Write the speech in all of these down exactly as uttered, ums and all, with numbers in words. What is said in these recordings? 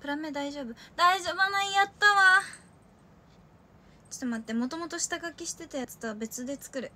プラメ大丈夫？大丈夫ない。やったわ。ちょっと待って、もともと下書きしてたやつとは別で作る。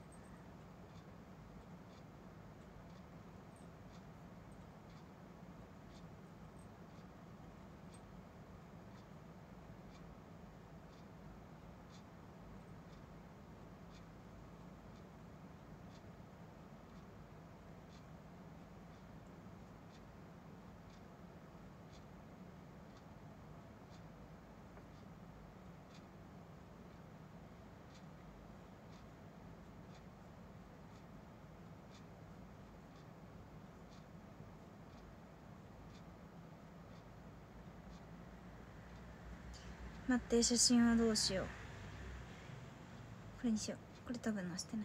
待って、写真はどうしよう。これにしよう。これ多分載せてない。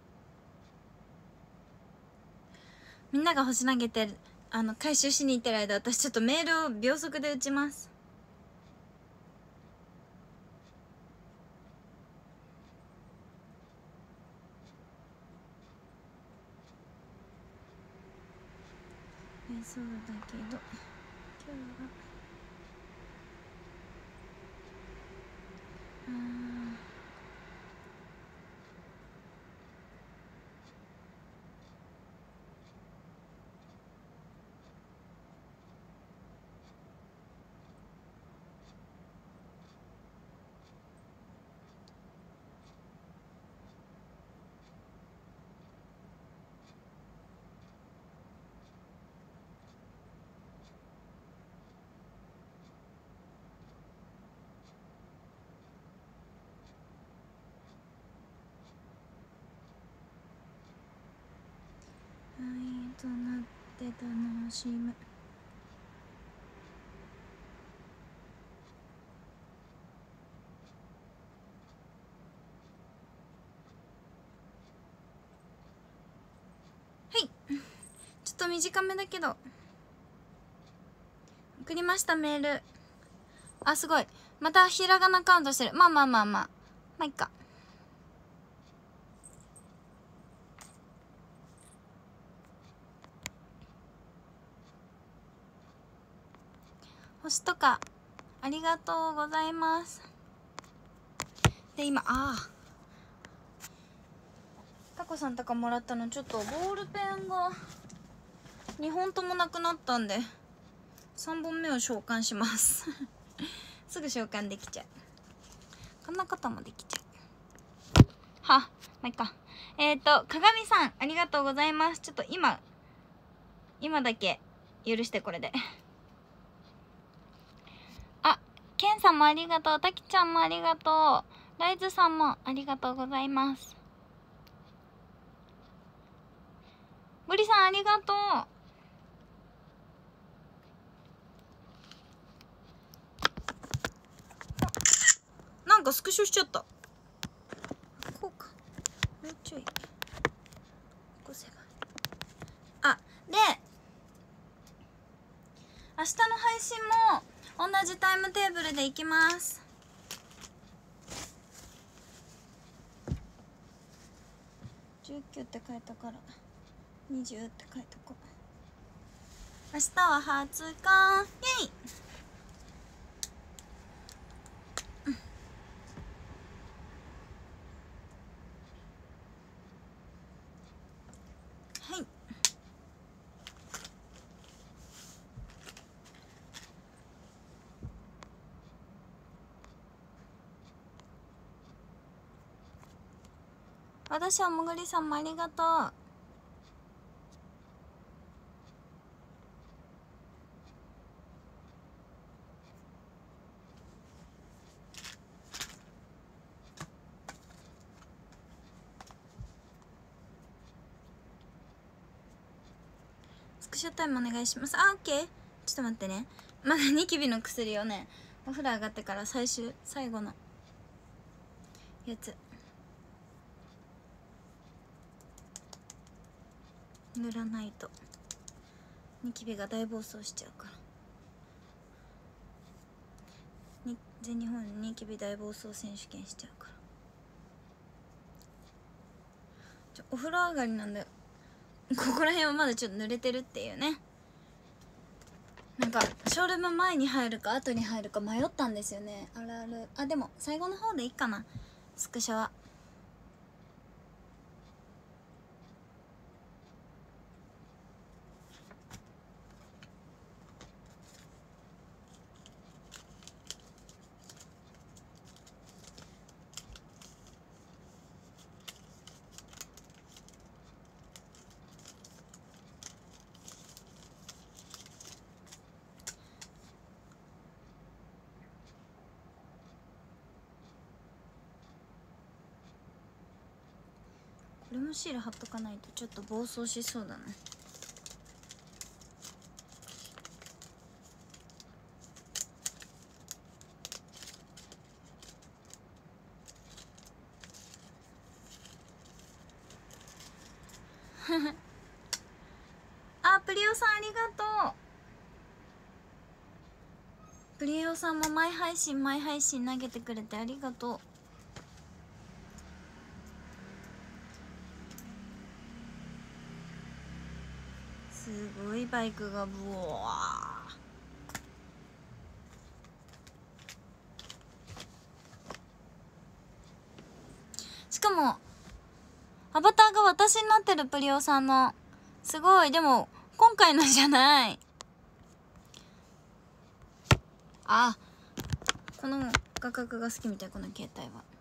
みんなが星投げてあの回収しに行ってる間、私ちょっとメールを秒速で打ちます。えそうだけど今日はあー愛となって楽しむ。はい、ちょっと短めだけど送りました。メール。あ、すごい、またひらがなカウントしてる。まあまあまあまあまあいっか。星とかありがとうございます。で今、ああタコさんとかもらったの、ちょっとボールペンがにほんともなくなったんでさんぼんめを召喚しますすぐ召喚できちゃう。こんなこともできちゃう。はまあいっか。えっと鏡さんありがとうございます。ちょっと今今だけ許して。これであ、ケンさんもありがとう。たきちゃんもありがとう。ライズさんもありがとうございます。ブリさんありがとう。なんかスクショしちゃった。こうか、もうちょい起こせば。あ、で明日の配信も同じタイムテーブルでいきます。じゅうきゅうって書いたからにじゅうって書いとこう。明日は初日イエイ。はい、私はもぐりさんもありがとう。スクショタイムお願いします。あ、オッケー。ちょっと待ってね、まだニキビの薬をね、お風呂上がってから最終最後のやつ塗らないとニキビが大暴走しちゃうから。に全日本ニキビ大暴走選手権しちゃうから。ちょお風呂上がりなんだよ。ここら辺はまだちょっと濡れてるっていうね。 なんかショールーム前に入るか後に入るか迷ったんですよね。あるある。あ、でも最後の方でいいかな、スクショは。これもシール貼っとかないとちょっと暴走しそうだね。あ、プリオさんありがとう。プリオさんもマイ配信マイ配信投げてくれてありがとう。すごいバイクがブワー。しかもアバターが私になってる、プリオさんの。すごい。でも今回のじゃない。あ、この画角が好きみたい、この携帯は。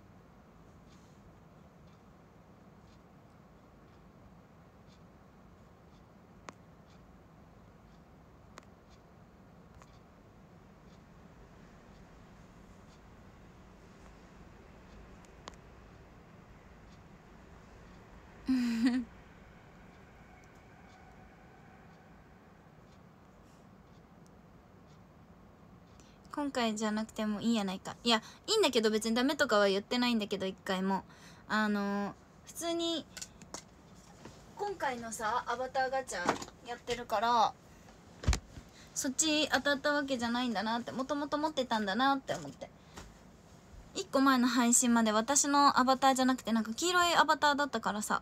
今回じゃなくてもいいやないか。いや、いいんだけど、別にダメとかは言ってないんだけど、一回も。あのー、普通に今回のさアバターガチャやってるから、そっち当たったわけじゃないんだなって、もともと持ってたんだなって思って。いっこまえの配信まで私のアバターじゃなくて、なんか黄色いアバターだったからさ。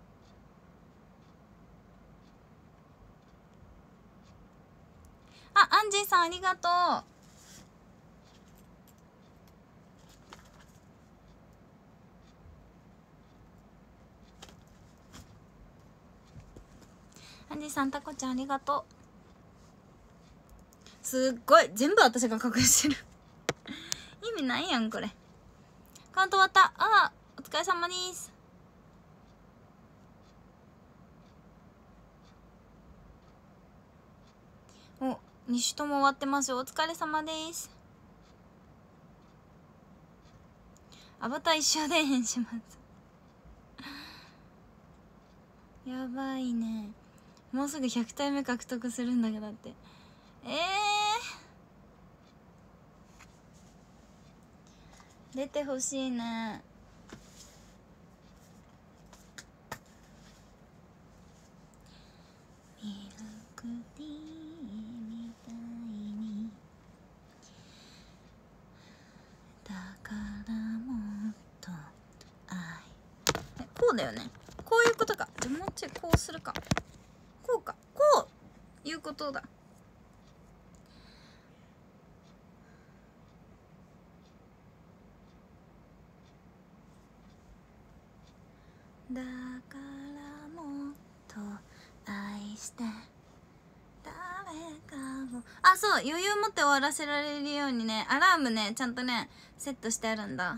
あ、アンジーさんありがとう。アンジーさん、タコちゃんありがとう。すっごい全部私が隠してる意味ないやんこれ。カウント終わった。あー、お疲れ様です。お、に種とも終わってますよ。お疲れ様です。アバター一生で変しますやばいね。もうすぐひゃく体目獲得するんだけど。だってえー、出てほしいね。ミルクティーみたいにだからもっと愛。え、こうだよね。こういうことか。じゃあもうちょいこうするか。こうか。こういうことだ。だからもっと愛して誰かを。あ、そう、余裕持って終わらせられるようにね、アラームねちゃんとねセットしてあるんだ。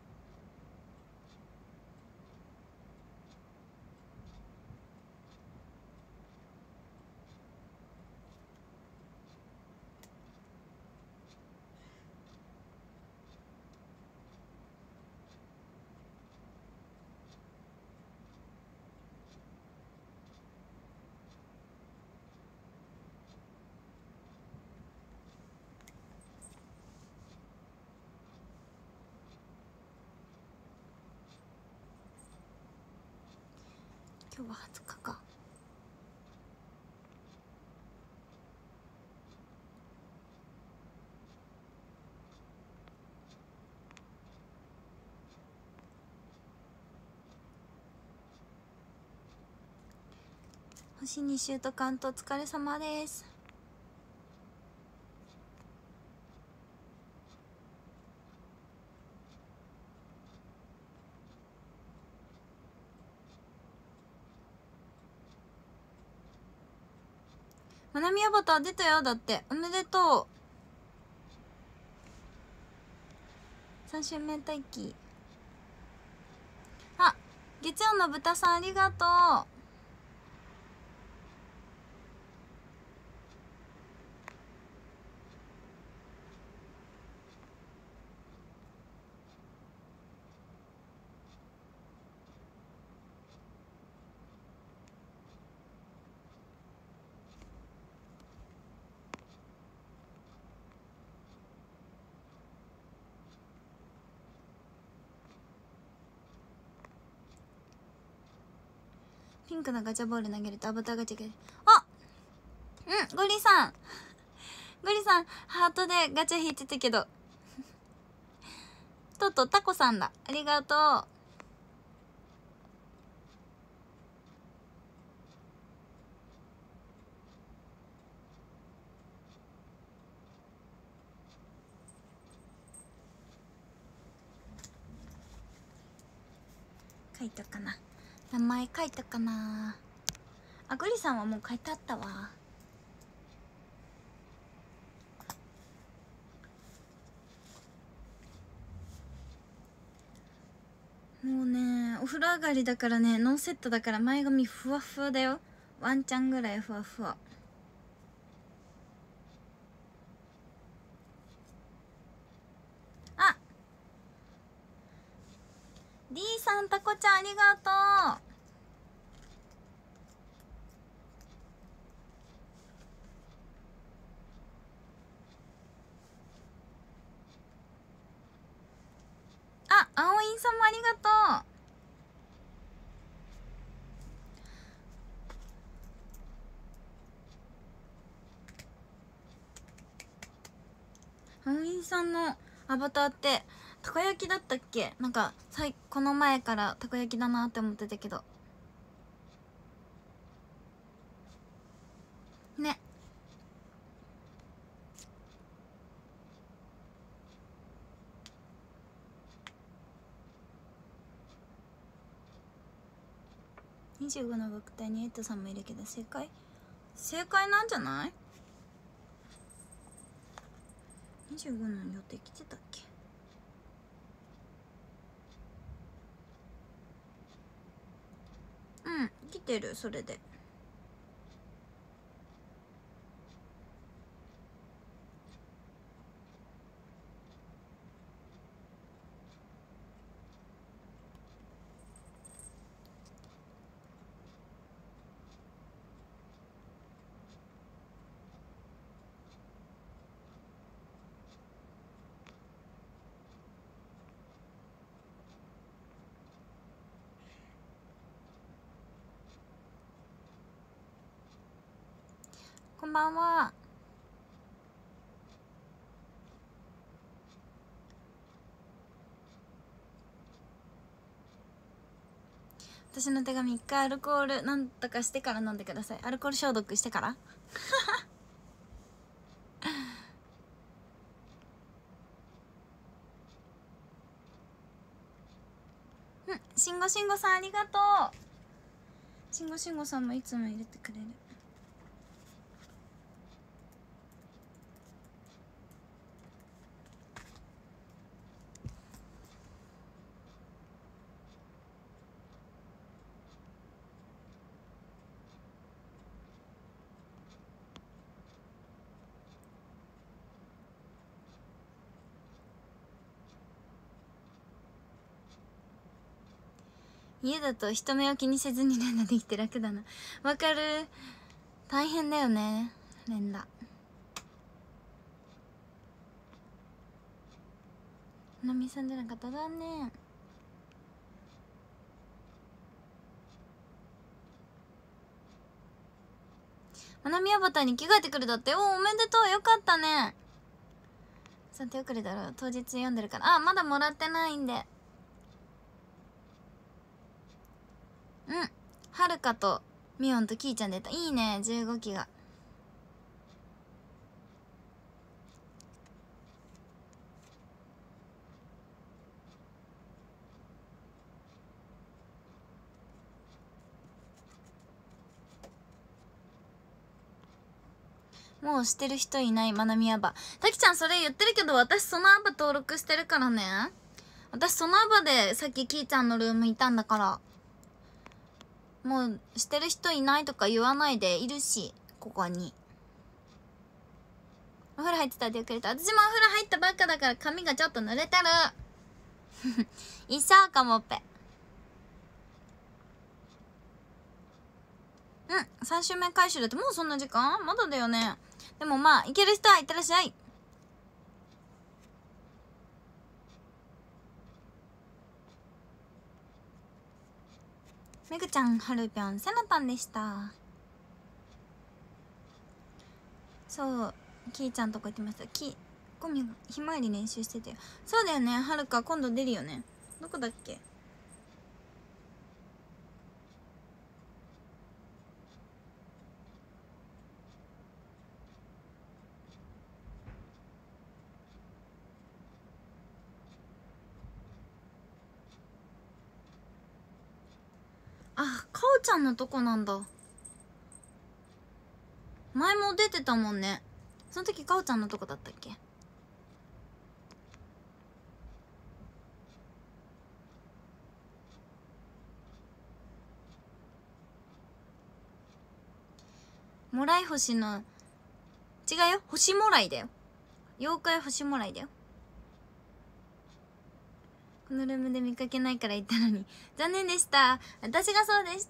今日ははつかか。星に周とカウントお疲れ様です。 まなみアバター出たよ。だっておめでとう。さん週目待機。あ、月曜の豚さんありがとう。ピンクのガチャボール投げるとアバターガチャが、あ、うん、ゴリさんゴリさんハートでガチャ引いてたけどとうとうタコさんだ。ありがとう。書いたかな、名前書いたかな。あ、ゴリさんはもう書いてあったわ。もうね、お風呂上がりだからね、ノーセットだから前髪ふわふわだよ。ワンチャンぐらいふわふわ。あ、 D さん、タコちゃんありがとう。あ、青インさんもありがとう。青インさんのアバターってたこ焼きだったっけ。なんかさいこの前からたこ焼きだなって思ってたけどね。にじゅうごの僕体にエイトさんもいるけど正解正解なんじゃない。にじゅうごの予定来てたっけ。うん、来てる。それでこんばんは。私の手紙一回アルコールなんとかしてから飲んでください。アルコール消毒してからうん、しんごしんごさんありがとう。しんごしんごさんもいつも入れてくれる。家だと人目を気にせずに連打できて楽だな。わかる。大変だよね連打。なみさん出なかっただね。まなみアバターに着替えてくるだって。おお、おめでとう。よかったね。さて遅れだろう。当日読んでるから。あ、まだもらってないんで。うん、はるかとみおんときーちゃん出た。いいね。じゅうごきがもうしてる人いないまなみアバ。たきちゃんそれ言ってるけど、私そのアバ登録してるからね。私そのアバでさっきキーちゃんのルームいたんだから。もうしてる人いないとか言わないで。いるし、ここに。お風呂入ってたってくれた。私もお風呂入ったばっかだから髪がちょっと濡れてる。一緒かもっぺ。うん、さん週目回収だってもうそんな時間まだだよね。でもまあ、行ける人は行ってらっしゃい。めぐちゃん、はるぴょん、せなたんでした。そう、きーちゃんとこ行ってました。き、ゴミがひまわり練習してて。そうだよね、はるか今度出るよね。どこだっけ。あ、かおちゃんのとこなんだ。前も出てたもんね。その時かおちゃんのとこだったっけ。もらい星の違うよ、星もらいだよ。妖怪星もらいだよ。このルームで見かけないから言ったのに残念でした。私がそうでした。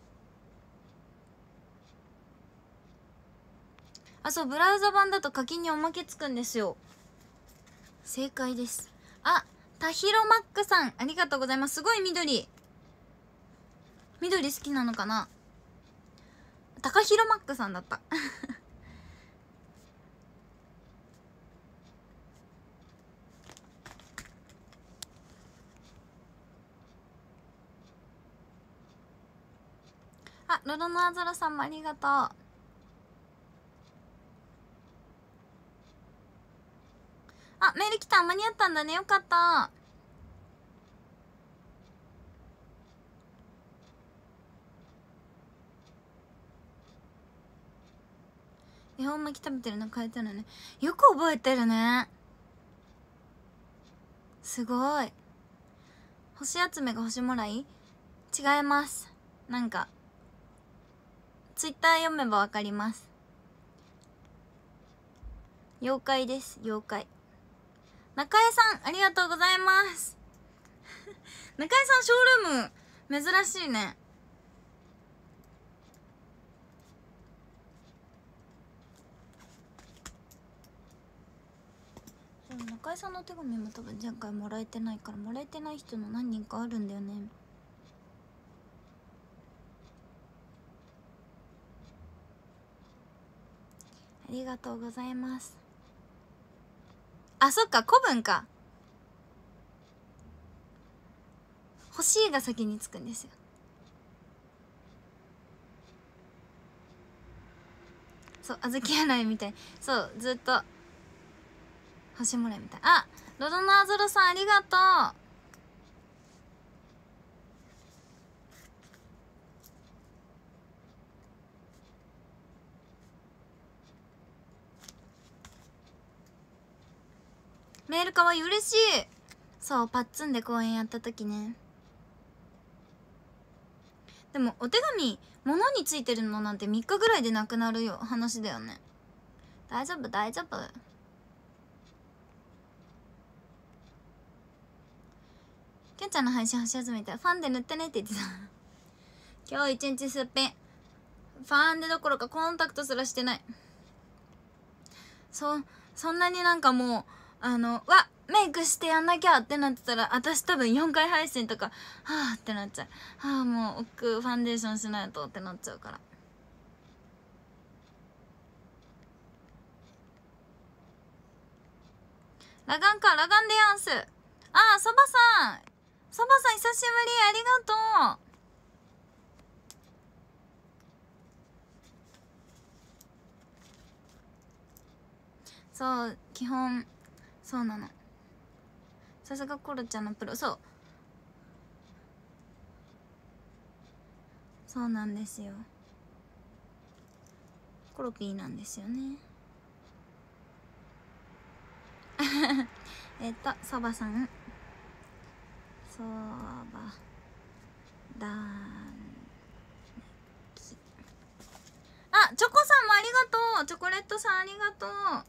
あ、そう、ブラウザ版だと課金におまけつくんですよ。正解です。あ、たひろマックさん、ありがとうございます。すごい緑。緑好きなのかな。たかひろマックさんだった。あ、ロロノアゾロさんもありがとう。あ、メール来た。間に合ったんだね。よかった。恵方巻き食べてるの変えたのね。よく覚えてるね。すごい。星集めが星もらい？違います。なんかツイッター読めばわかります。妖怪です、妖怪。中江さん、ありがとうございます。中江さん、ショールーム珍しいね。中江さんの手紙も多分前回もらえてないから、もらえてない人の何人かあるんだよね。ありがとうございます。あ、そっか、古文か。欲しいが先につくんですよ。そう、小豆洗いみたい。そう、ずっと星もらいみたい。あ、ロドナーゾロさん、ありがとう。メールかわいい、嬉しい。そう、パッツンで公演やった時ね。でもお手紙物についてるのなんてみっかぐらいでなくなるよ話だよね。大丈夫大丈夫。ケンちゃんの配信し始めたらファンで塗ってねって言ってた。今日一日すっぴん。ファンデどころかコンタクトすらしてない。そそんなになんかもうあのわメイクしてやんなきゃってなってたら、私多分よんかい配信とかはぁってなっちゃう。はぁもう奥ファンデーションしないとってなっちゃうから。ラガンか、ラガンでやんす。あー、そばさん、そばさん久しぶり、ありがとう。そう、基本そうなの。さすがコロちゃんのプロ。そうそうなんですよ。 コロピーなんですよねえっとそばさん、そばだんき、あ、チョコさんもありがとう。チョコレートさんありがとう。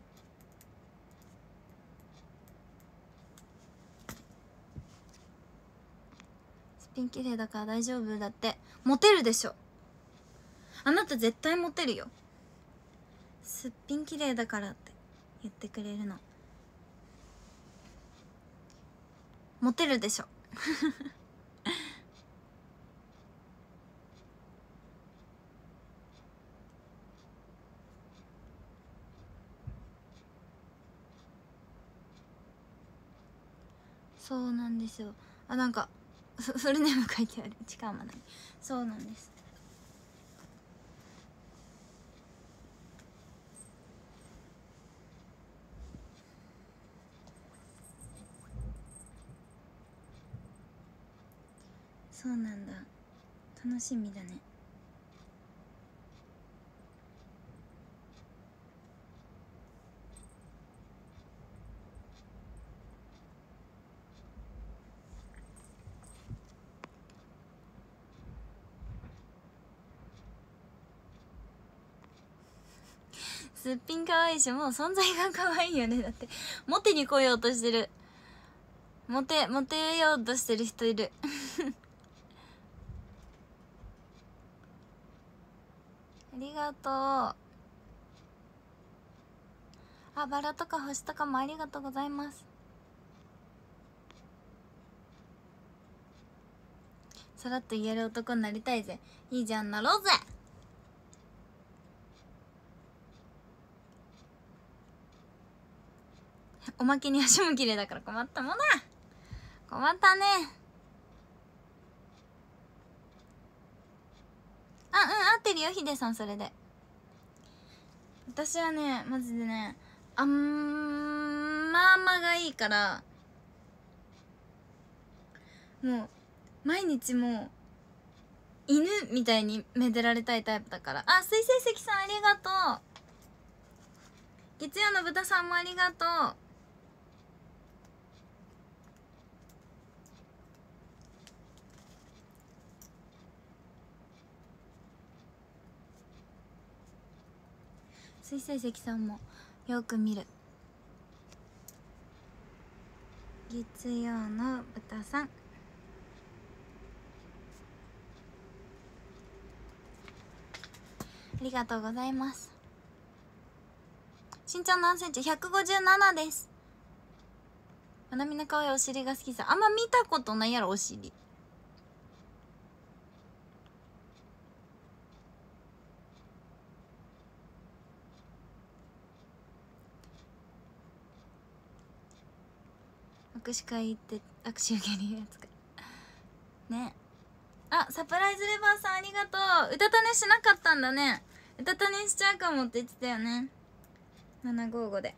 すっぴん綺麗だから大丈夫だって。モテるでしょ。あなた絶対モテるよ。すっぴん綺麗だからって言ってくれるのモテるでしょそうなんですよ。あ、なんかフフルネーム書いてある。近間ない。そうなんです。そうなんだ。楽しみだね。すっぴん可愛いし、もう存在が可愛いよね。だってモテに来ようとしてる。モテモテようとしてる人いるありがとう。あ、バラとか星とかもありがとうございます。さらっと言える男になりたいぜ。いいじゃん、なろうぜ。おまけに足も綺麗だから困ったもんだ。困ったね。あ、うん、合ってるよヒデさん。それで私はね、マジでね、あんまあまがいいから、もう毎日もう犬みたいにめでられたいタイプだから。あ、水星石さんありがとう。月曜の豚さんもありがとう。水星石さんもよく見る。月曜の豚さんありがとうございます。身長何センチ？ ひゃくごじゅうなな です。まなみの可愛いお尻が好きさ。あんま見たことないやろ、お尻。握手会行って握手受けるやつかね。あ、サプライズレバーさんありがとう。うたた寝しなかったんだね。うたた寝しちゃうかもって言ってたよね。ななごーごで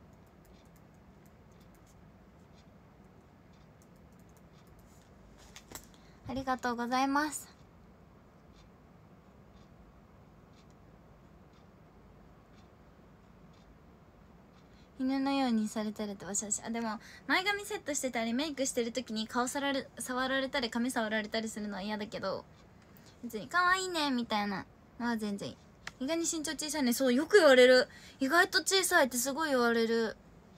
ありがとうございます。犬のようにされたらってわしわし。あ、でも前髪セットしてたりメイクしてる時に顔さられ触られたり髪触られたりするのは嫌だけど、別に可愛いねみたいなのは全然いい。意外に身長小さいね。そう、よく言われる。意外と小さいってすごい言われる。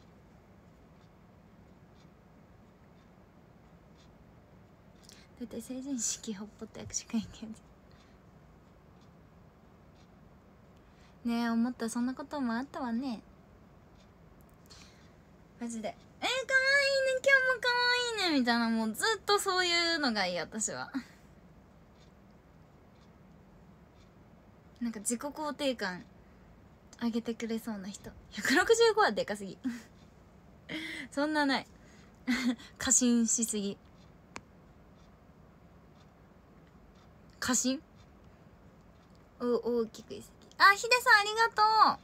だいたい成人式ほっぽって握手会行けんじゃん。ねえ、思った。そんなこともあったわね。マジでえー、かわいいね、今日もかわいいねみたいな、もうずっとそういうのがいい、私は。なんか自己肯定感上げてくれそうな人。ひゃくろくじゅうごはでかすぎそんなない過信しすぎ。過信お大きく言いすぎ。あ、ヒデさんありがとう。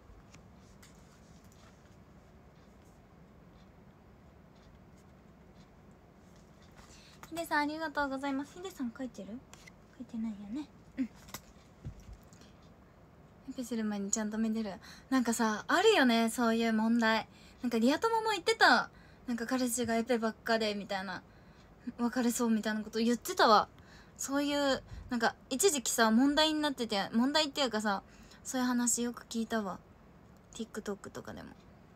ヒデさんありがとうございます。ヒデさん書いてる？書いてないよね。うん。 エペする前にちゃんとめでる。なんかさあるよねそういう問題。なんかリア友も言ってた。なんか彼氏がエペばっかでみたいな、別れそうみたいなこと言ってたわ。そういうなんか一時期さ問題になってて、問題っていうかさそういう話よく聞いたわ。 TikTok とかでも。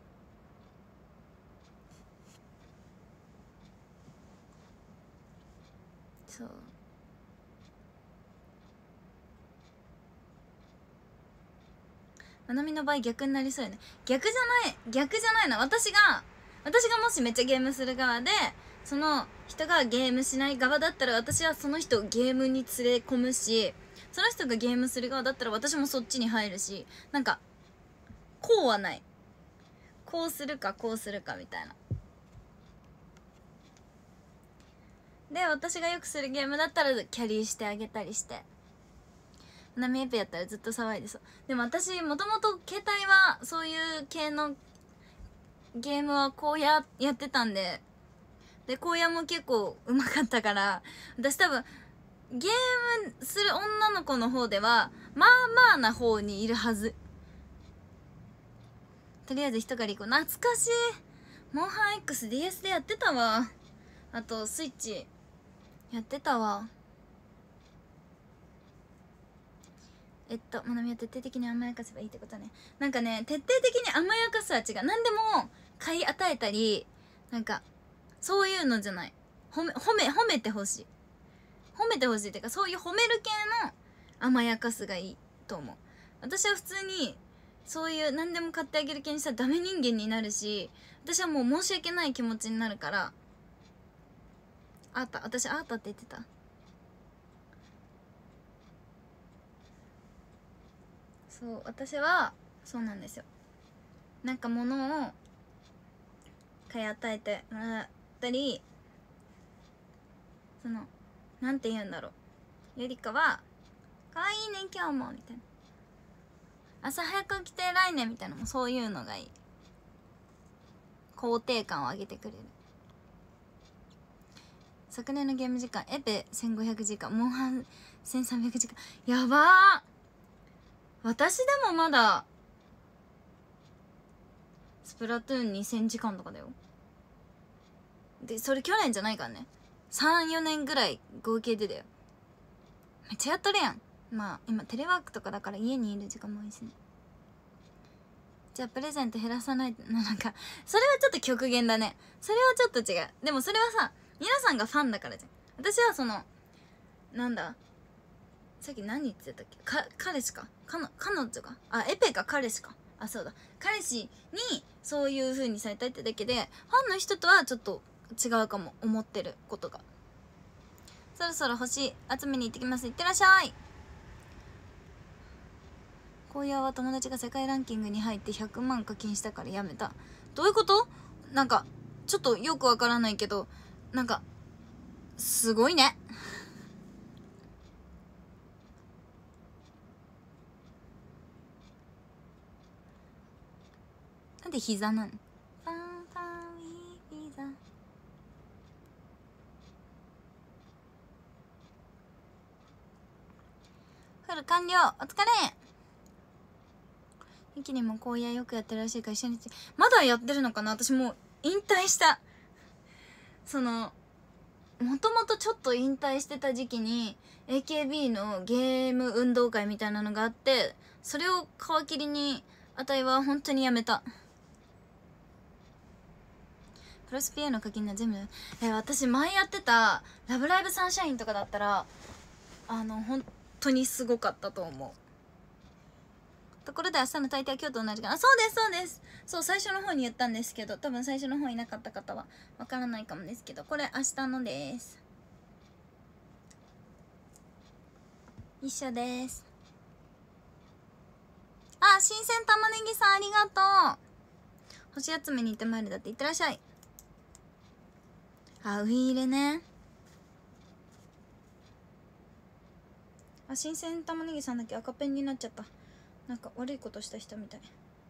そう、まなみの場合逆になりそうよね。逆じゃない、逆じゃないな。私が私がもしめっちゃゲームする側で、その人がゲームしない側だったら、私はその人をゲームに連れ込むし、その人がゲームする側だったら私もそっちに入るし、なんかこうはない、こうするかこうするかみたいな。で私がよくするゲームだったらキャリーしてあげたりして、ナミエペやったらずっと騒いでそう。でも私もともと携帯はそういう系のゲームはこうややってたんで、で荒野も結構うまかったから、私多分ゲームする女の子の方ではまあまあな方にいるはず。とりあえず一狩り行こう。懐かしい。モンハン X ディーエス でやってたわ。あとスイッチやってたわ。えっと、まなみは徹底的に甘やかせばいいってことね。なんかね、徹底的に甘やかすは違う。何でも買い与えたり、なんかそういうのじゃない。褒め褒め褒めてほしい。褒めてほしいっていうか、そういう褒める系の甘やかすがいいと思う。私は普通にそういう何でも買ってあげる系にしたらダメ人間になるし、私はもう申し訳ない気持ちになるから。あった、私あったって言ってた。そう、私はそうなんですよ。なんか物を買い与えてもらったり、そのなんて言うんだろう、よりかは可愛いね今日もみたいな、朝早く来て偉いねみたいな、もそういうのがいい。肯定感を上げてくれる。昨年のゲーム時間エペせんごひゃくじかん、モンハンせんさんびゃくじかん。やばー。私でもまだスプラトゥーンにせんじかんとかだよ。でそれ去年じゃないからね、さんよねんぐらい合計でだよ。めっちゃやっとるやん。まあ今テレワークとかだから家にいる時間も多いしね。じゃあプレゼント減らさないと、なんかそれはちょっと極限だね。それはちょっと違う。でもそれはさ、皆さんがファンだからじゃん。私はそのなんだ、さっき何言ってたっけ、か彼氏かかの彼女か、あエペか彼氏か、あそうだ、彼氏にそういう風にされたいってだけで、ファンの人とはちょっと違うかも、思ってることが。そろそろ星集めに行ってきます。いってらっしゃい。荒野は友達が世界ランキングに入ってひゃくまん課金したからやめた。どういうこと？なんかちょっとよくわからないけど、なんかすごいね。なんで膝なの？ファンファンウィーザ。フル完了。お疲れ。ゆきにも荒野よくやってるらしいから一緒に。まだやってるのかな。私もう引退した。そのもともとちょっと引退してた時期に エーケービー のゲーム運動会みたいなのがあって、それを皮切りにあたいは本当にやめた。プロスピエの課金の全部、え私前やってたラブライブサンシャインとかだったらあの本当にすごかったと思う。ところで明日の大抵は今日と同じかな。そうですそうです。そう最初の方に言ったんですけど、多分最初の方いなかった方はわからないかもですけど、これ明日のです。一緒です。あ、新鮮玉ねぎさんありがとう。星集めに行ってまいるだって。いってらっしゃい。あ、ウイイレね。あ、新鮮玉ねぎさんだけ赤ペンになっちゃった。なんか悪いことした人みたい。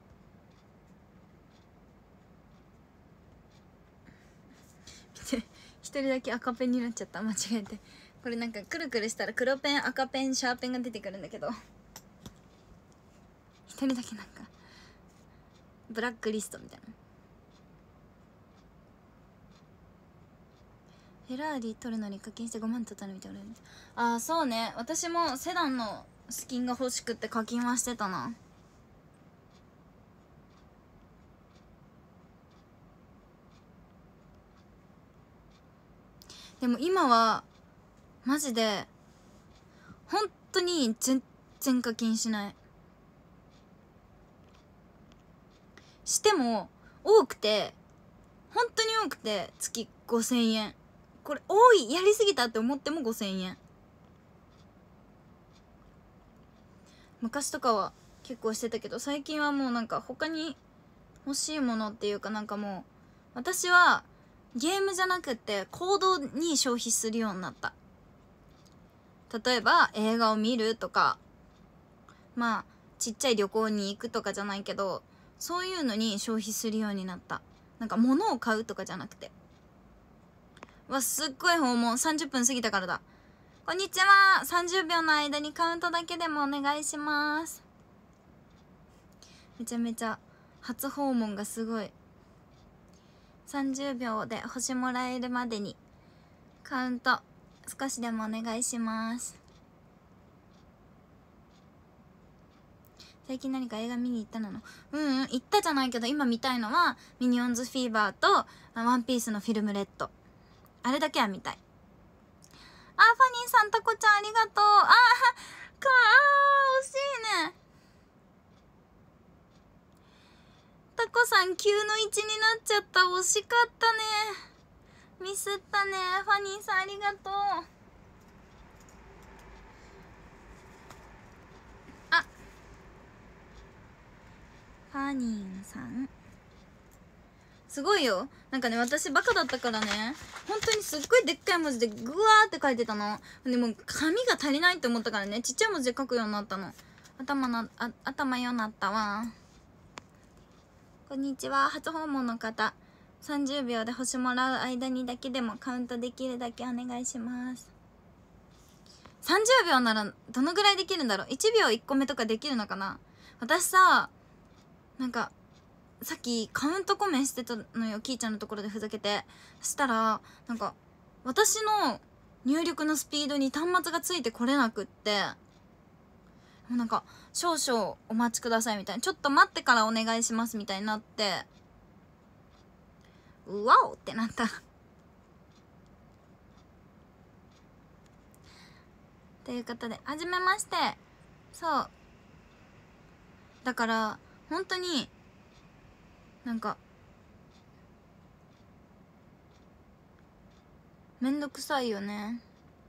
見て、一人だけ赤ペンになっちゃった。間違えて。これなんかくるくるしたら黒ペン赤ペンシャーペンが出てくるんだけど、 一人だけなんかブラックリストみたいな。フェラーリ取るのに課金してごまん取ったの見ておられる。ああそうね、私もセダンのスキンが欲しくって課金はしてたな。でも今はマジで本当に全然課金しない。しても多くて本当に多くて月ごせんえん。これ多い、やりすぎたって思ってもごせんえん。昔とかは結構してたけど、最近はもうなんか他に欲しいものっていうか、なんかもう私はゲームじゃなくて行動に消費するようになった。例えば映画を見るとか、まあちっちゃい旅行に行くとかじゃないけど、そういうのに消費するようになった。なんか物を買うとかじゃなくて。わ、すっごい訪問。さんじゅっぷん過ぎたからだ。こんにちは。さんじゅうびょうの間にカウントだけでもお願いします。めちゃめちゃ初訪問がすごい。さんじゅうびょうで星もらえるまでにカウント少しでもお願いします。最近何か映画見に行ったの？うんうん、行ったじゃないけど、今見たいのはミニオンズフィーバーとワンピースのフィルムレッド。あれだけは見たい。あ、ファニーさん、タコちゃんありがとう。あー、かあー、惜しいね。タコさんきゅうのいちになっちゃった。惜しかったね。ミスったね。ファニーさんありがとう。あ、ファニーさんすごいよ。なんかね、私バカだったからね、本当にすっごいでっかい文字でグワーって書いてたの。でも紙が足りないって思ったからね、ちっちゃい文字で書くようになったの。頭な、あ、頭よなったわ。こんにちは。初訪問の方、さんじゅうびょうで星もらう間にだけでもカウントできるだけお願いします。さんじゅうびょうならどのぐらいできるんだろう。いちびょういっこめとかできるのかな。私さ、なんかさっきカウントコメンしてたのよ、キーちゃんのところでふざけて。そしたらなんか私の入力のスピードに端末がついてこれなくって、もうなんか少々お待ちくださいみたいな、ちょっと待ってからお願いしますみたいになって、うわおってなった。ということで、はじめまして。そうだから本当になんかめんどくさいよね。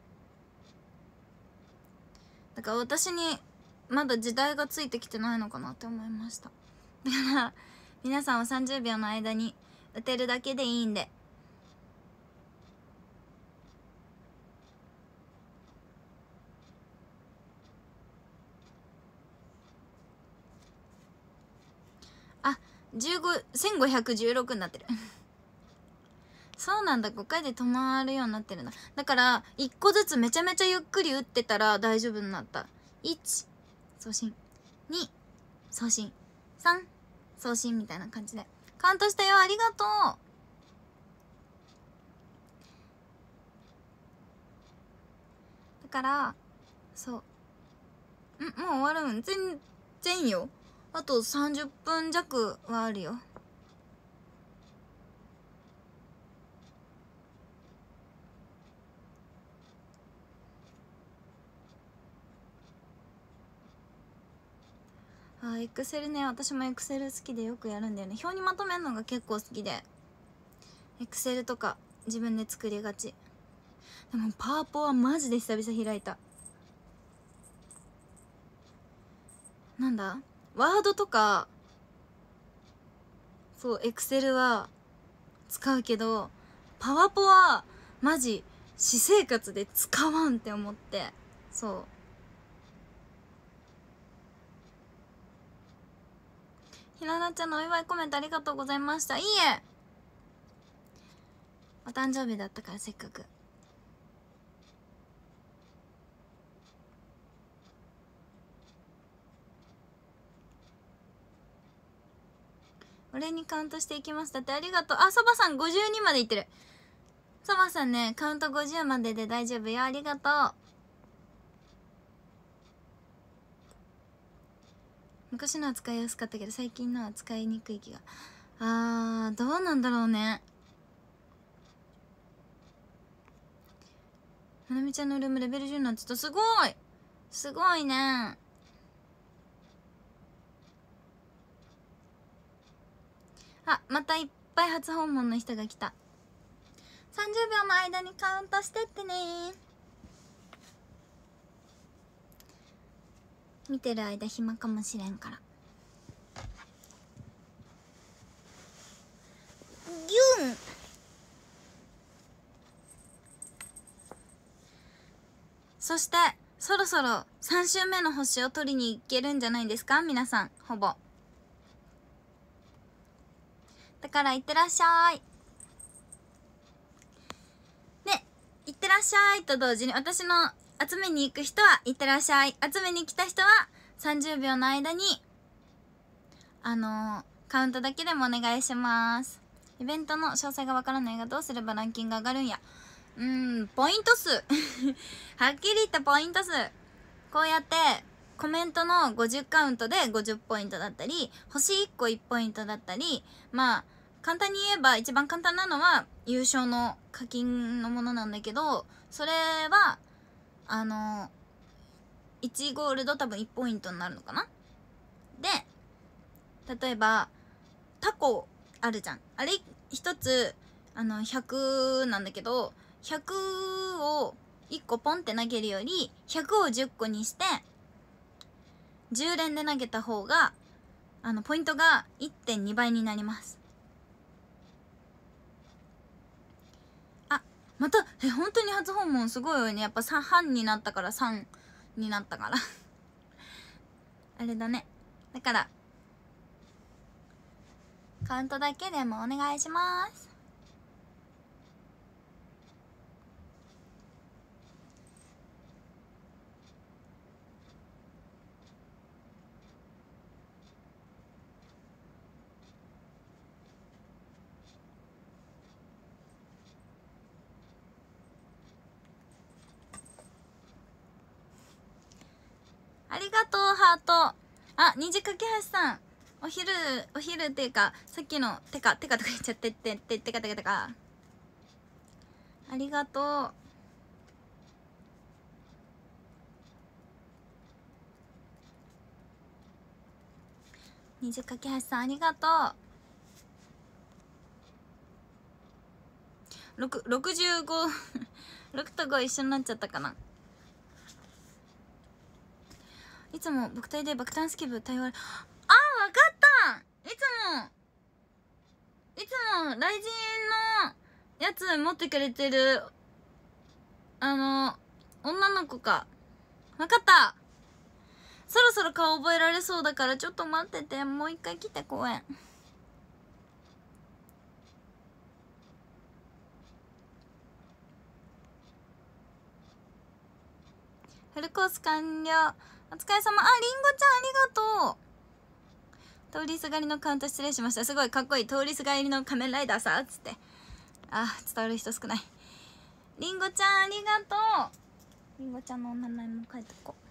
だから私にまだ時代がついてきてないのかなって思いました。だから皆さんはさんじゅうびょうの間に打てるだけでいいんで。あ、じゅうご、せんごひゃくじゅうろくになってる。そうなんだ、ごかいで止まるようになってるんだ。だからいっこずつめちゃめちゃゆっくり打ってたら大丈夫になった。いち送信、に送信、さん送信みたいな感じでカウントしたよ。ありがとう。だからそうんもう終わるん全然よ。あとさんじゅっぷん弱はあるよ。あ、エクセルね。私もエクセル好きでよくやるんだよね。表にまとめるのが結構好きで、エクセルとか自分で作りがち。でもパワポはマジで久々開いた。なんだ、ワードとかそうエクセルは使うけど、パワポはマジ私生活で使わんって思って。そう、ひななちゃんのお祝いコメントありがとうございました。いいえ、お誕生日だったからせっかく。 俺にカウントしていきます。だってありがとう。あ、そばさんごじゅうにまでいってる。そばさんね、カウントごじゅうまでで大丈夫よ。ありがとう。昔のは使いやすかったけど最近のは使いにくい気が。あー、どうなんだろうね。ななみちゃんのルームレベルじゅうになってた。すごいすごいね。あ、またいっぱい初訪問の人が来た。さんじゅうびょうの間にカウントしてってね。見てる間暇かもしれんから。ギュン。そしてそろそろさん週目の星を取りに行けるんじゃないですか皆さん。ほぼだからいってらっしゃいね。いってらっしゃいと同時に私の集めに行く人はいってらっしゃい、集めに来た人はさんじゅうびょうの間にあのー、カウントだけでもお願いします。イベントの詳細がわからないがどうすればランキング上がるんや。うーん、ポイント数はっきり言ったポイント数。こうやってコメントのごじゅうカウントでごじゅうポイントだったり、星いっこいちポイントだったり、まあ簡単に言えば一番簡単なのは優勝の課金のものなんだけど、それはあのいちゴールド多分いちポイントになるのかな。で例えばタコあるじゃん。あれ一つあのひゃくなんだけど、ひゃくをいっこポンって投げるよりひゃくをじゅっこにしてじゅう連で投げた方があのポイントが いってんに 倍になります。あ、またえ本当に初訪問すごいよね。やっぱさん半になったからさんになったからあれだね。だからカウントだけでもお願いします。ありがとうハート。あ、虹かけはしさん、お昼お昼っていうかさっきのてかてかとか言っちゃってってっててかてかてかありがとう。虹かけはしさんありがとう。ろく、ろくじゅうご ろくとご一緒になっちゃったかな。いつも僕体で爆誕スキブ対応。あー、わかった。いつもいつも雷神のやつ持ってくれてるあの女の子か。わかった。そろそろ顔覚えられそうだからちょっと待ってて。もう一回来て公園。フルコース完了。お疲れ様。あ、りんごちゃんありがとう。通りすがりのカウント失礼しました。すごいかっこいい。通りすがりの仮面ライダーさつって。あ、伝わる人少ない。りんごちゃんありがとう。りんごちゃんのお名前も書いておこ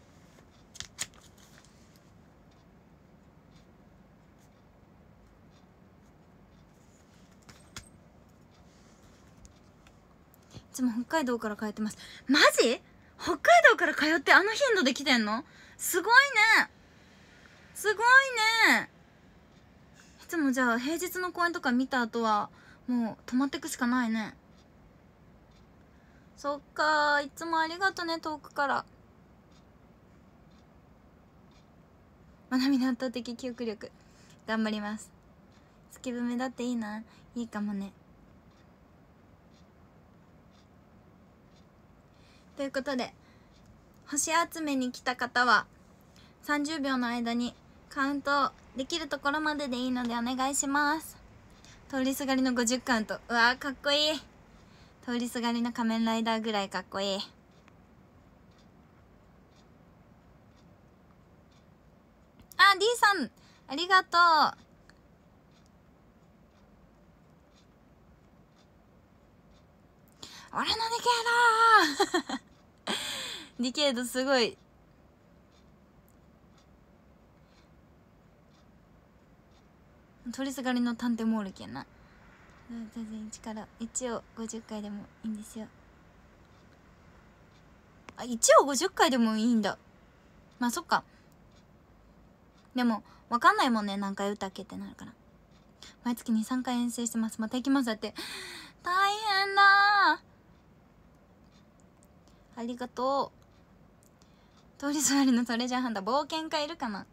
う。いつも北海道から通ってます。マジ？北海道から通ってあの頻度で来てんの？すごいね。すごいね。いつもじゃあ平日の公演とか見た後はもう泊まってくしかないね。そっかー、いつもありがとね。遠くからまなみの圧倒的記憶力頑張ります。スケブ目だっていいな。いいかもね。ということで星集めに来た方はさんじゅうびょうの間にカウントできるところまででいいのでお願いします。通りすがりのごじゅうカウント。うわーかっこいい。通りすがりの仮面ライダーぐらいかっこいい。あ、D さんありがとう。 俺のディケードディケードすごい通りすがりの探偵モールけんな。全然いちからいちをごじゅっかいでもいいんですよ。あ、いちをごじゅっかいでもいいんだ。まあそっか。でもわかんないもんね、何回歌っけってなるから。毎月にさんかい遠征してます。また行きます。だって大変だ。ありがとう。通りすがりのトレジャーハンター冒険家いるかな。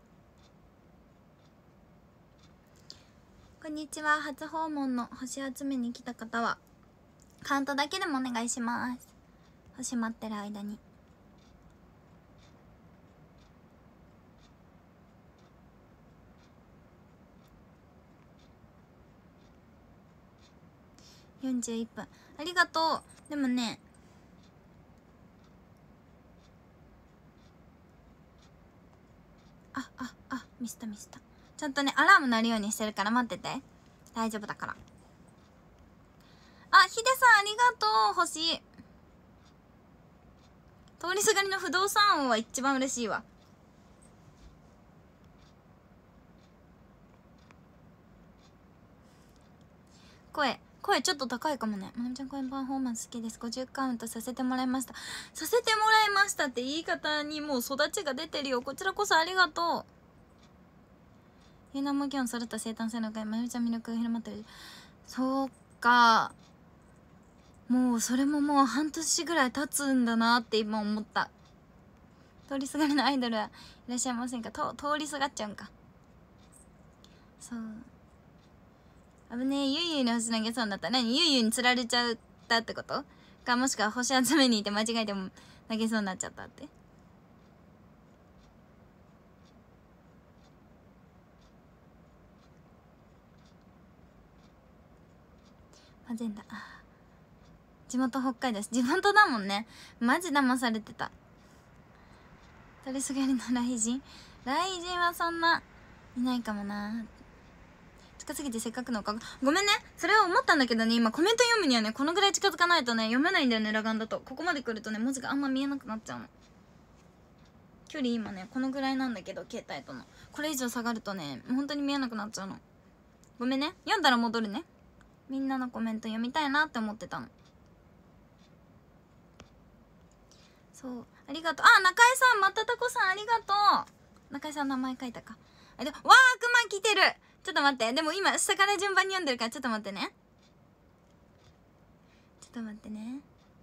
こんにちは。初訪問の星集めに来た方はカウントだけでもお願いします。星待ってる間に。よんじゅういっぷん。ありがとう。でもね、あああミスったミスった。ちゃんとねアラーム鳴るようにしてるから待ってて、大丈夫だから。あ、ヒデさんありがとう。星通りすがりの不動産王は一番嬉しいわ。声声ちょっと高いかもね。まなみちゃん声パフォーマンス好きです。ごじゅうカウントさせてもらいました。させてもらいましたって言い方にもう育ちが出てるよ。こちらこそありがとう。ゆうなもきょんそれた生誕祭の会、まなみちゃん魅力が広まってる。そうか、もうそれももう半年ぐらい経つんだなって今思った。通りすがりのアイドルはいらっしゃいませんか。と通りすがっちゃうんか。そう、危ねえ。ゆいゆいの星投げそうになった。何、ゆいゆいに釣られちゃったってことか、もしくは星集めにいて間違えても投げそうになっちゃったって。マゼンダ、地元北海道です。地元だもんね。マジ騙されてた。通りすがりの雷神雷神はそんないないかもな。近すぎてせっかくのおかげ。ごめんね、それは思ったんだけどね、今コメント読むにはねこのぐらい近づかないとね読めないんだよね。裸眼だとここまで来るとね文字があんま見えなくなっちゃうの。距離今ねこのぐらいなんだけど、携帯とのこれ以上下がるとね本当に見えなくなっちゃうの。ごめんね、読んだら戻るね。みんなのコメント読みたいなって思ってたの。そう、ありがとう。あ、中井さん、またたこさんありがとう。中井さん名前書いたか。あ、でもわー、クマ来てる。ちょっと待って、でも今下から順番に読んでるからちょっと待ってね。ちょっと待ってね。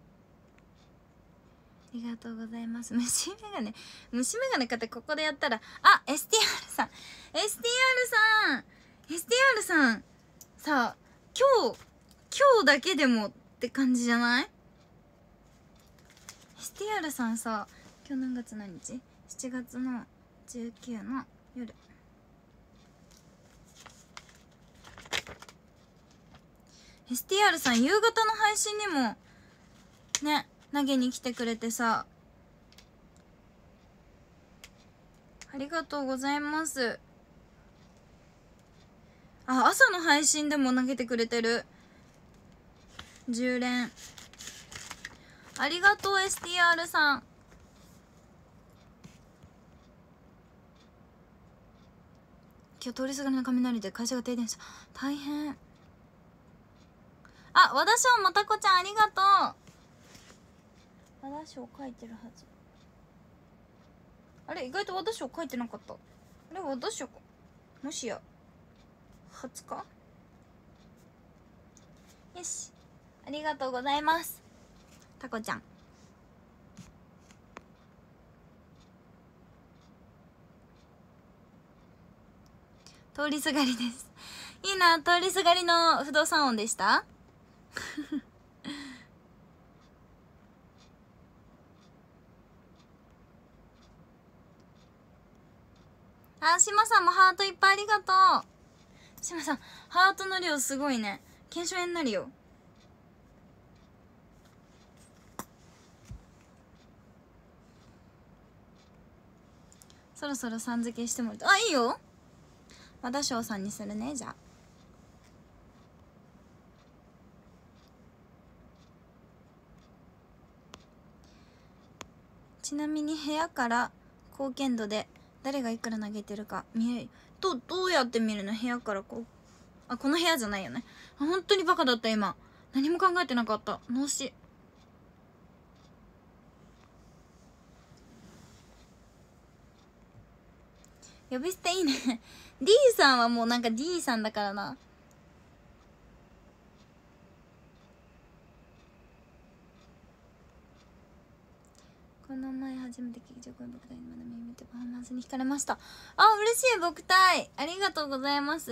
ありがとうございます。虫眼鏡虫眼鏡買ってここでやったら、あ、エスティーアール さん エスティーアール さん エスティーアール さんさあ、今日今日だけでもって感じじゃない？ エスティーアール さんさ、今日何月何日 ?しち 月のじゅうくの夜。エスティーアール さん夕方の配信にもね投げに来てくれてさ、ありがとうございます。あ、朝の配信でも投げてくれてる。じゅう連ありがとう エスティーアール さん。今日通りすがりの雷で会社が停電した。大変。あ、和田翔もたこちゃんありがとう。和田翔書いてるはず。あれ、意外と和田翔書いてなかった。あれ、和田翔かもしやはつか。よし、ありがとうございます、たこちゃん。通りすがりです。いいな、通りすがりの不動産音でしたあ、しまさんもハートいっぱいありがとう。しまさんハートの量すごいね。検証炎になるよ。そろそろさん付けしてもらうと、あ、いいよ。和田翔さんにするね。じゃあちなみに部屋から貢献度で誰がいくら投げてるか見える。どどうやって見るの？部屋からこう、あ、この部屋じゃないよね。あ、本当にバカだった今。何も考えてなかった。脳死。呼び捨ていいねD さんはもうなんか D さんだからな。この前初めて劇場公演僕体にまだ見てパフォーマンスに惹かれました。あ、嬉しい。僕体ありがとうございます。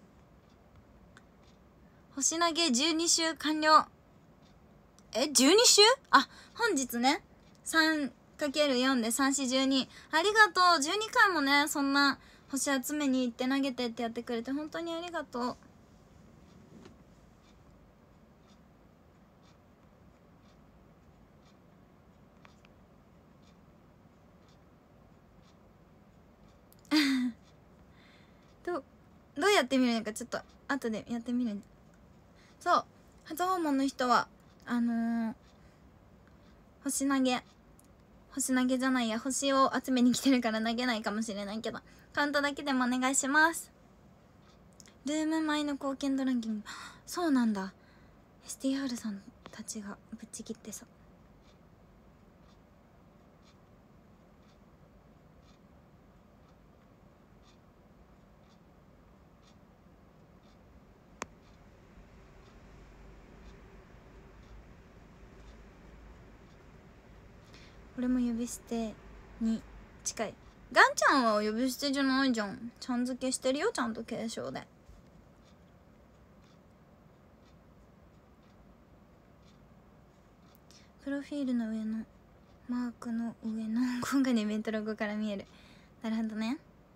星投げじゅうに周完了。え、じゅうに周？あ、本日ね さんかけるよん でさん、よん、じゅうに。ありがとう。じゅうにかいもねそんな星集めに行って投げてってやってくれて本当にありがとう。ど, どうやって見るのかちょっと後でやってみる。そう、初訪問の人はあのー、星投げ星投げじゃないや、星を集めに来てるから投げないかもしれないけどカウントだけでもお願いします。ルーム前の貢献度ランキング、そうなんだ。 エスティーアール さんたちがぶっちぎってさ。これも呼び捨てに近い。ガンちゃんは呼び捨てじゃないじゃん。ちゃん付けしてるよ、ちゃんと継承で。プロフィールの上のマークの上の今回のイベントロゴから見える。なるほどね。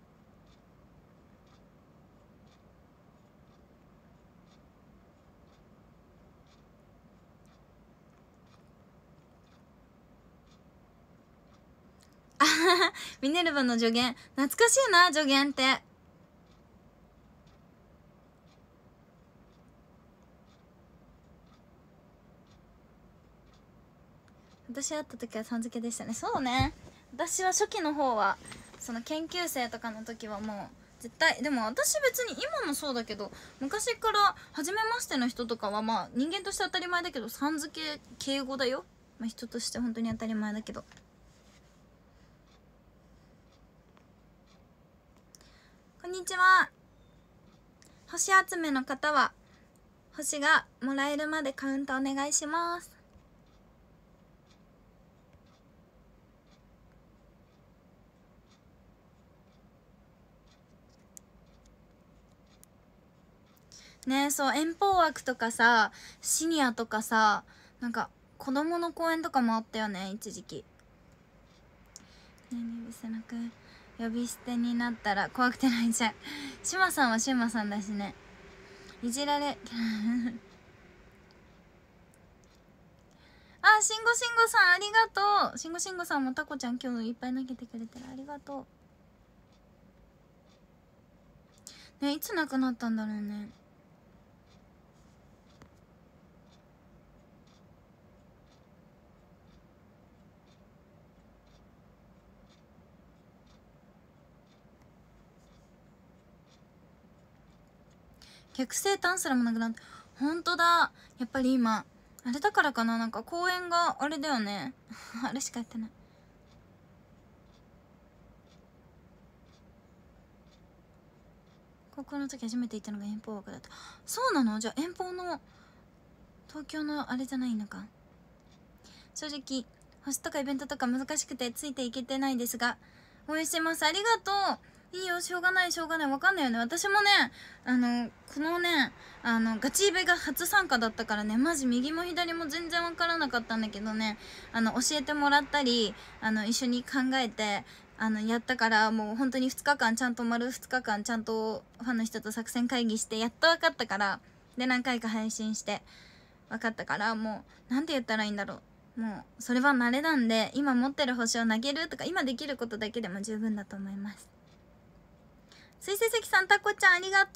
あはは、ミネルヴァの助言懐かしいな。助言って私会った時はさん付けでしたね。そうね、私は初期の方はその研究生とかの時はもう絶対、でも私別に今もそうだけど昔から初めましての人とかはまあ人間として当たり前だけどさん付け敬語だよ。まあ人として本当に当たり前だけど。こんにちは。星集めの方は星がもらえるまでカウントお願いします。ねえ、そう遠方枠とかさシニアとかさ、なんか子供の公園とかもあったよね一時期。何呼び捨てなく呼び捨てになったら怖くて泣いちゃう。シマさんはシマさんだしね。いじられあ、しんごしんごさんありがとう。しんごしんごさんもタコちゃん今日いっぱい投げてくれてる、ありがとう。ね、いつ亡くなったんだろうね。逆性炭すらもなくなって、ほんとだ。やっぱり今あれだからかな、なんか公園があれだよねあれしかやってない。高校の時初めて行ったのが遠方枠だった。そうなの？じゃあ遠方の東京のあれじゃないのか。正直星とかイベントとか難しくてついていけてないですが応援してます。ありがとう。いいよ、しょうがないしょうがない。わかんないよね。私もね、あのこのねあのガチイベが初参加だったからね、マジ右も左も全然わからなかったんだけどね、あの教えてもらったりあの一緒に考えてあのやったから、もう本当にふつかかんちゃんと丸ふつかかんちゃんとファンの人と作戦会議してやっと分かったから、で何回か配信して分かったから、もうなんて言ったらいいんだろう、もうそれは慣れなんで、今持ってる星を投げるとか今できることだけでも十分だと思います。水星石さん、タコちゃんありがと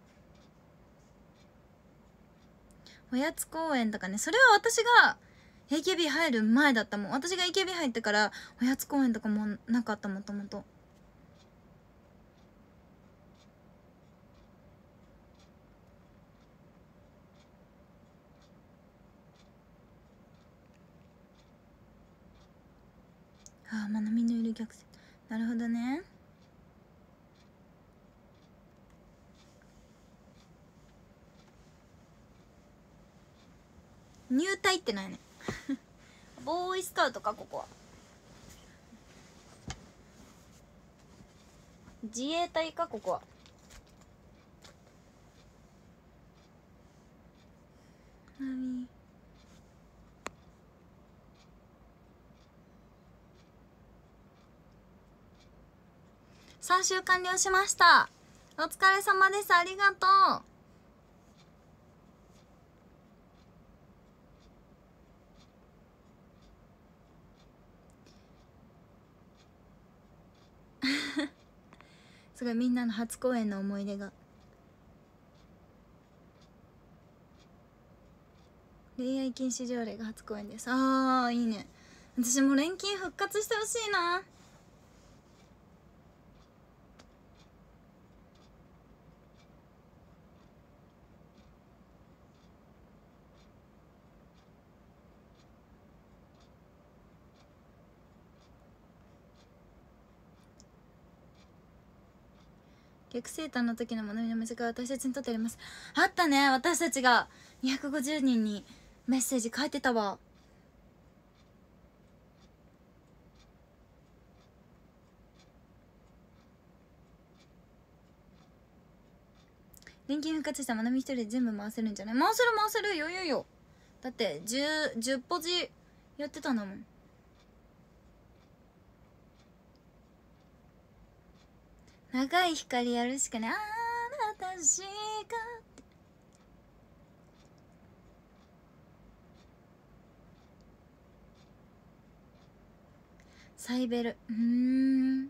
う。おやつ公園とかね、それは私がエーケービー 入る前だったもん。私が エーケービー 入ってからおやつ公演とかもなかった、もともと。ああ、まなみのいる逆線。なるほどね。入隊ってないねボーイスカウトか、ここは。自衛隊か、ここは。何さん週完了しました。お疲れ様です。ありがとう。すごいみんなの初公演の思い出が。恋愛禁止条例が初公演です。あーいいね。私も錬金復活してほしいな。逆セーターの時の学びの短い私たちにとってあります。あったね。私たちがにひゃくごじゅうにんにメッセージ書いてたわ。錬金復活した学び一人で全部回せるんじゃない？回せる回せる、余裕よ。だってじゅう、じゅうポジやってたんだもん。長い光やるしかない。あなたしかサイベル、うーん。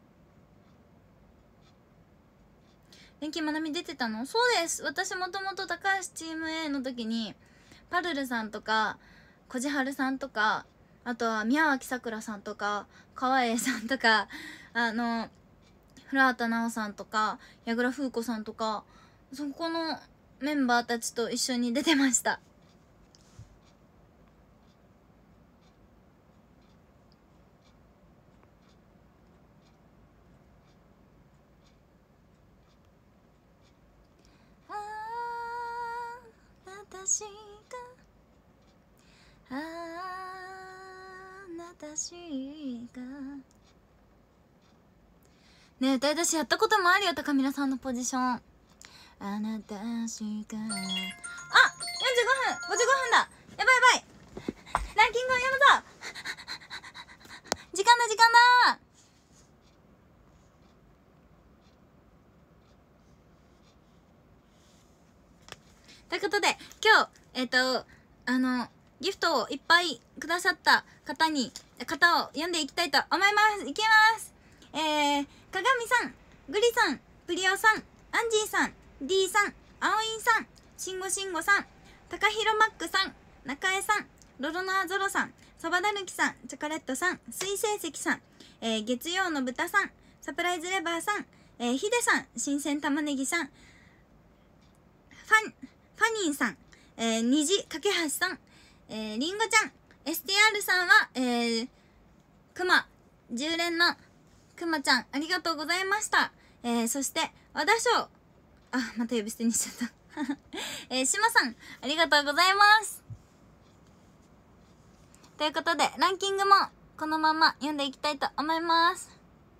錬金まなみ出てたの？そうです。私もともと高橋チーム A の時にパルルさんとかこじはるさんとか、あとは宮脇さくらさんとか川栄さんとか、あの古畑奈央さんとか矢倉風子さんとか、そこのメンバーたちと一緒に出てました。あなたしか、あなたしかねえ、歌い出しやったこともあるよ、高見さんのポジション。あなたしか。あ、よんじゅうごふん、ごじゅうごふんだ。やばいやばい、ランキングを読むぞ。時間だ時間だ。ということで今日えっ、ー、とあのギフトをいっぱいくださった方に方を読んでいきたいと思います。いきます。えー、鏡さん、グリさん、プリオさん、アンジーさん、 D さん、あおいんさん、しんごしんごさん、たかひろマックさん、中江さん、ロロナーゾロさん、そばだぬきさん、チョコレットさん、水星石さん、えー、月曜の豚さん、サプライズレバーさん、えー、ヒデさん、新鮮玉ねぎさん、ファンファニーさん、えー、虹かけはしさん、えー、りんごちゃん、 エスティーアール さんは、えー、くまじゅう連のくまちゃん、ありがとうございました。えー、そして和田翔、あ、また呼び捨てにしちゃったえー、しまさん、ありがとうございます。ということでランキングもこのまま読んでいきたいと思います。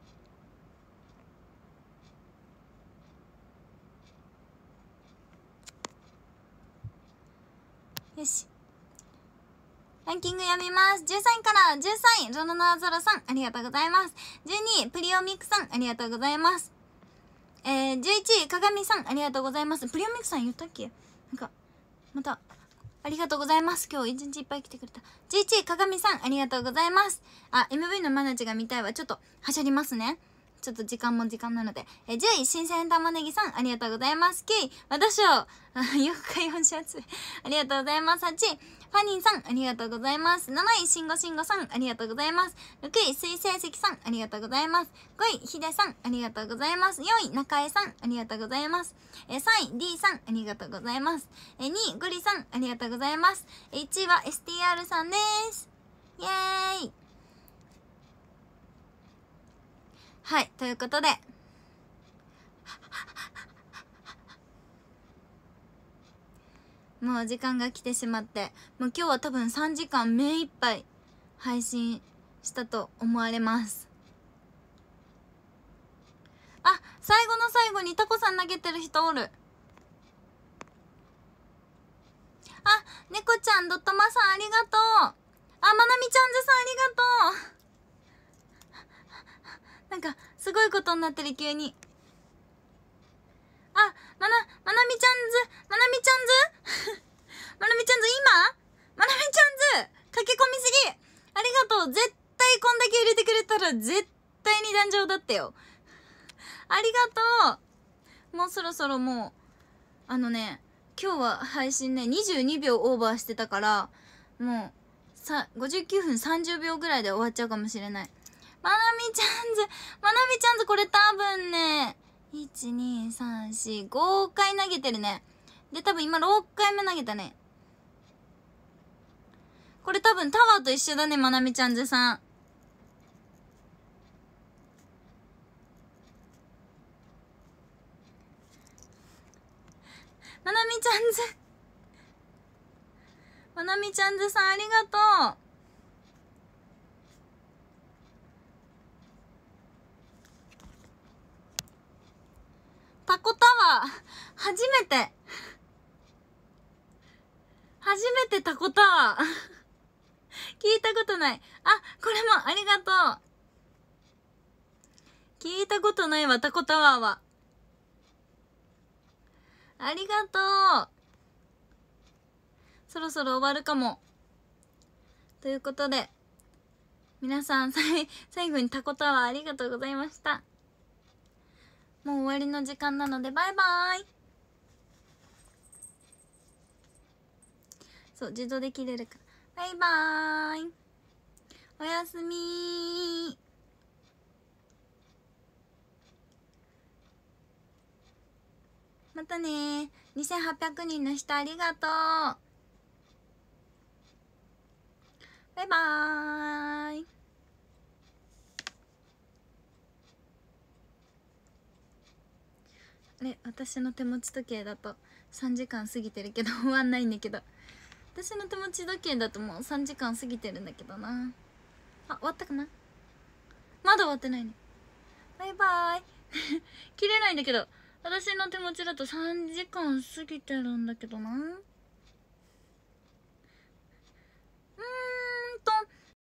よし、ランキング読みます。じゅうさんいからじゅうさんい、ロノナーゾロさん、ありがとうございます。じゅうにい、プリオミクさん、ありがとうございます。えー、じゅういちい、かがみさん、ありがとうございます。プリオミクさん言ったっけ？なんか、また、ありがとうございます。今日一日いっぱい来てくれた。じゅういちい、かがみさん、ありがとうございます。あ、エムブイ のマナチが見たいわ。ちょっと、はしゃりますね。 ちょっと時間も時間なので。え、じゅうい、新鮮玉ねぎさん、ありがとうございます。きゅうい、私を、よっかよんしつ、ありがとうございます。はちい、ファニーさん、ありがとうございます。なない、しんごしんごさん、ありがとうございます。ろくい、水星石さん、ありがとうございます。ごい、ひでさん、ありがとうございます。よんい、中江さん、ありがとうございます。え、さんい、D さん、ありがとうございます。え、にい、グリさん、ありがとうございます。え、いちいは エスティーアール さんです。イェーイ。はい、ということで。もう時間が来てしまって、もう今日は多分さんじかん目いっぱい配信したと思われます。あ、最後の最後にタコさん投げてる人おる。あ、猫ちゃん、ドットマさんありがとう。あ、まなみちゃんずさんありがとう。なんか、すごいことになってる、急に。あ、まな、まなみちゃんず、まなみちゃんずまなみちゃんず、今まなみちゃんず駆け込みすぎありがとう。絶対こんだけ入れてくれたら、絶対に壇上だったよ。ありがとう。もうそろそろもう、あのね、今日は配信ね、にじゅうにびょうオーバーしてたから、もう、さ、ごじゅうきゅうふんさんじゅうびょうぐらいで終わっちゃうかもしれない。まなみちゃんず、まなみちゃんずこれ多分ね、いち、に、さん、し、ごかい投げてるね。で、多分今ろっかいめ投げたね。これ多分タワーと一緒だね、まなみちゃんずさん。まなみちゃんず。まなみちゃんずさんありがとう。タコタワー、初めて。初めてタコタワー。聞いたことない。あ、これもありがとう。聞いたことないわ、タコタワーは。ありがとう。そろそろ終わるかも。ということで、皆さん、最後にタコタワーありがとうございました。もう終わりの時間なので、バイバーイ。そう、自動で切れるから。バイバーイ。おやすみー。またねー。にせんはっぴゃくにんの人ありがとう。バイバーイ。あれ、私の手持ち時計だとさんじかん過ぎてるけど終わんないんだけど、私の手持ち時計だともうさんじかん過ぎてるんだけどな。あ、終わったかな。まだ終わってないね。バイバーイ。切れないんだけど、私の手持ちだとさんじかん過ぎてるんだけどな。